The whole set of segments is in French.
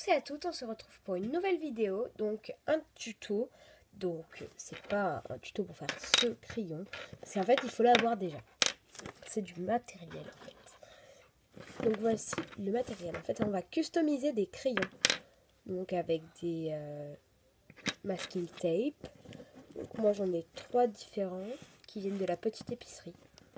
tous et à toutes, on se retrouve pour une nouvelle vidéo, donc un tuto. Donc c'est pas un tuto pour faire ce crayon, c'est en fait il faut l'avoir déjà. C'est du matériel en fait. Donc voici le matériel. En fait on va customiser des crayons. Donc avec des masking tape. Donc moi j'en ai 3 différents qui viennent de la petite épicerie.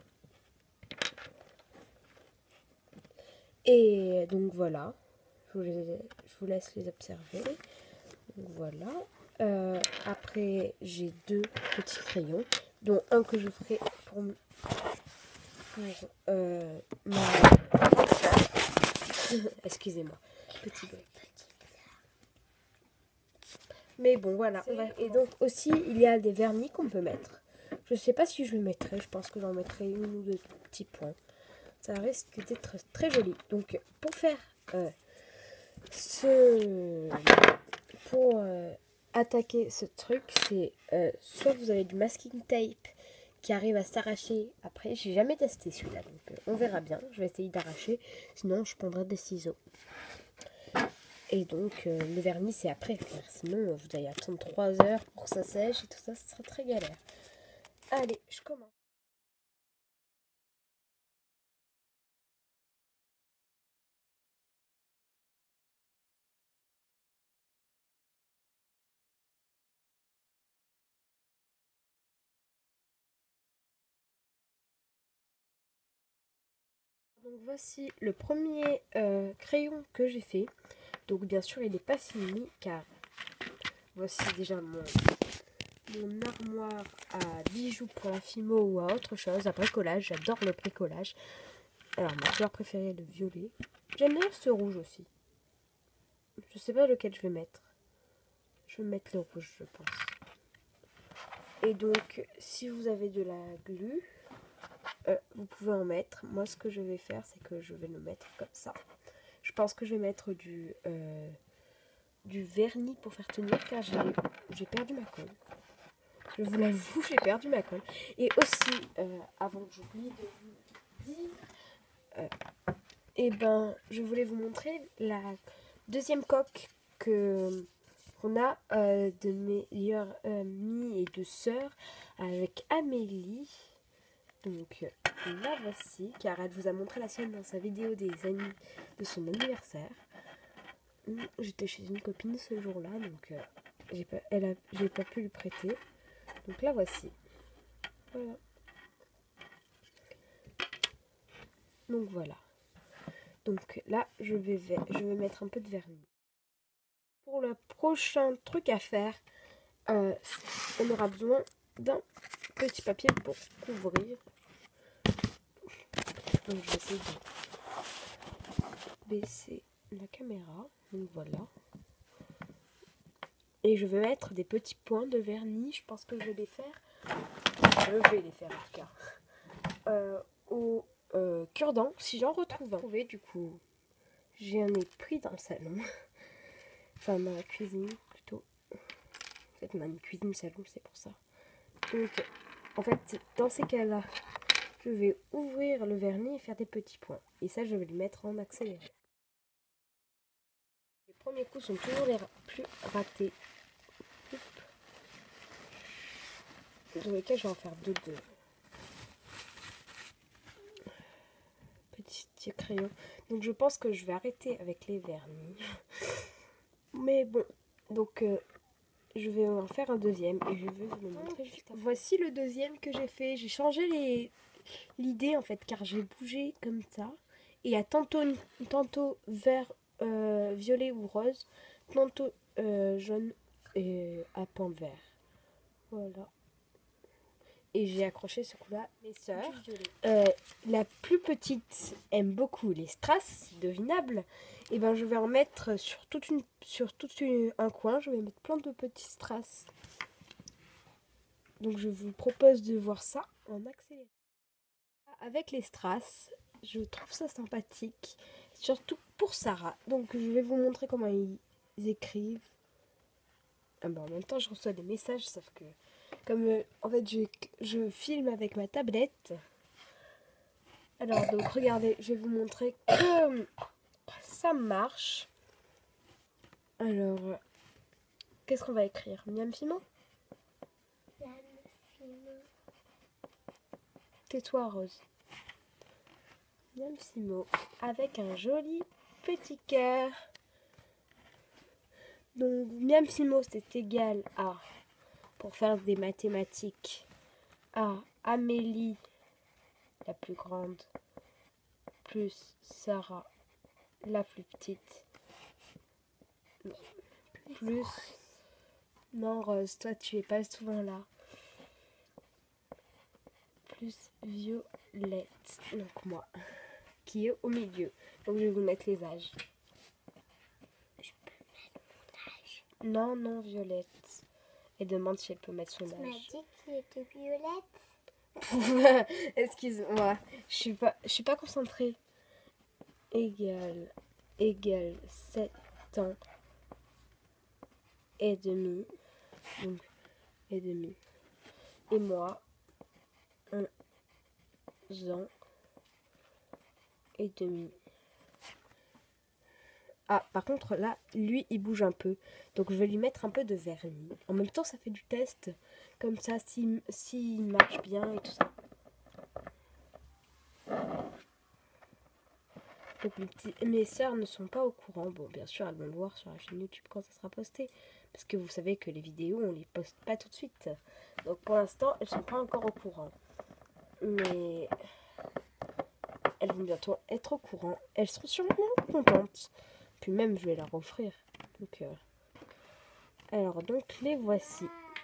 Et donc voilà, je vous laisse les observer. Donc voilà. Après, j'ai 2 petits crayons, dont un que je ferai pour ma excusez-moi, petit bruit. Mais bon, voilà. Et donc aussi, il y a des vernis qu'on peut mettre. Je sais pas si je le mettrai. Je pense que j'en mettrai une ou deux petits points. Ça risque d'être très joli. Donc, pour faire pour attaquer ce truc, c'est soit vous avez du masking tape qui arrive à s'arracher. Après, j'ai jamais testé celui-là, donc on verra bien. Je vais essayer d'arracher, sinon je prendrai des ciseaux. Et donc le vernis c'est après faire, sinon vous allez attendre 3 heures pour que ça sèche et tout ça, ce sera très galère. Allez, je commence. Donc voici le premier crayon que j'ai fait. Donc bien sûr il n'est pas fini car voici déjà mon armoire à bijoux pour la fimo ou à autre chose, à bricolage. J'adore le bricolage. Alors ma couleur préférée est le violet. J'aime bien ce rouge aussi. Je sais pas lequel je vais mettre. Je vais mettre le rouge je pense. Et donc si vous avez de la glu, vous pouvez en mettre. Moi ce que je vais faire c'est que je vais le mettre comme ça. Je pense que je vais mettre du vernis pour faire tenir car j'ai perdu ma colle. Je vous l'avoue, j'ai perdu ma colle. Et aussi, avant que j'oublie de vous dire, eh ben, je voulais vous montrer la deuxième coque qu'on a de mes meilleures amies et de sœurs avec Amélie. Donc la voici, car elle vous a montré la sienne dans sa vidéo de son anniversaire. J'étais chez une copine ce jour-là, donc j'ai pas pu lui prêter. Donc la voici. Voilà. Donc voilà. Donc là, je vais mettre un peu de vernis. Pour le prochain truc à faire, on aura besoin d'un petit papier pour couvrir. Donc je vais essayer de baisser la caméra. Donc voilà. Et je vais mettre des petits points de vernis. Je pense que je vais les faire. Je vais les faire en tout cas. Au cure-dent, si j'en retrouve un. Du coup, j'en ai pris dans le salon. Enfin, dans la cuisine plutôt. En fait, on a une cuisine salon, c'est pour ça. Donc, en fait, dans ces cas-là, je vais ouvrir le vernis et faire des petits points. Et ça, je vais le mettre en accéléré. Les premiers coups sont toujours les plus ratés. Dans les cas, je vais en faire deux petits crayons. Donc, je pense que je vais arrêter avec les vernis. Mais bon, donc je vais en faire un deuxième et je vais vous le montrer juste après. Voici le deuxième que j'ai fait. J'ai changé l'idée en fait car j'ai bougé comme ça. Et il y a tantôt vert, violet ou rose, tantôt jaune et à pan vert. Voilà. Et j'ai accroché ce coup-là. Mes sœurs, la plus petite aime beaucoup les strass, devinable. Et ben je vais en mettre sur un coin. Je vais mettre plein de petits strass. Donc je vous propose de voir ça en accéléré. Avec les strass, je trouve ça sympathique, surtout pour Sarah. Donc je vais vous montrer comment ils écrivent. Ah ben, en même temps je reçois des messages, sauf que comme en fait je filme avec ma tablette. Alors donc regardez, je vais vous montrer que ça marche. Alors, qu'est-ce qu'on va écrire? Miam Fimo? Tais-toi, Rose. Miam Fimo, avec un joli petit cœur. Donc, Miam Fimo, c'est égal à, pour faire des mathématiques, à Amélie, la plus grande, plus Sarah, la plus petite, plus... Non, Rose, toi, tu es pas souvent là. Plus Violette, donc moi, qui est au milieu. Donc, je vais vous mettre les âges. Je peux mettre mon âge. Non, non, Violette. Elle demande si elle peut mettre son Tu m'as âge. dit qu'il était violette. Excuse-moi, je suis pas concentrée. Égal 7 ans et demi. Donc, et demi. Et moi, 11 ans et demi. Ah, par contre, là, lui, il bouge un peu. Donc, je vais lui mettre un peu de vernis. En même temps, ça fait du test. Comme ça, s'il marche bien et tout ça. Donc, mes sœurs ne sont pas au courant. Bon, bien sûr, elles vont le voir sur la chaîne YouTube quand ça sera posté. Parce que vous savez que les vidéos, on les poste pas tout de suite. Donc, pour l'instant, elles sont pas encore au courant. Mais elles vont bientôt être au courant. Elles seront sûrement contentes. Puis même, je vais leur offrir. Donc, alors, donc, les voici.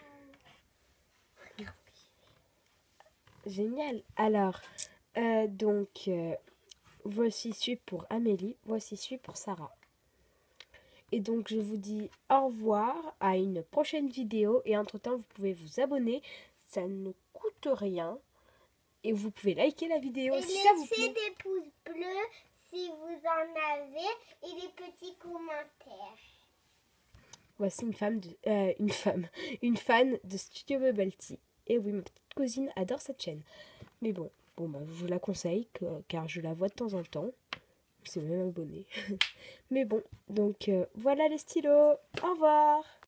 Génial. Alors, voici celui pour Amélie. Voici celui pour Sarah. Et donc, je vous dis au revoir à une prochaine vidéo. Et entre-temps, vous pouvez vous abonner. Ça ne coûte rien. Et vous pouvez liker la vidéo Et si ça vous plaît. laissez des pouces bleus si vous en avez et des petits commentaires. Voici une fan de Studio Bubble Tea. Et oui, ma petite cousine adore cette chaîne. Mais bon, bah, je vous la conseille car je la vois de temps en temps. C'est même abonné. Mais bon, donc voilà les stylos. Au revoir.